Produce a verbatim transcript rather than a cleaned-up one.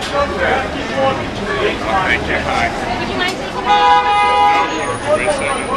Thank you. Bye. Would you mind taking a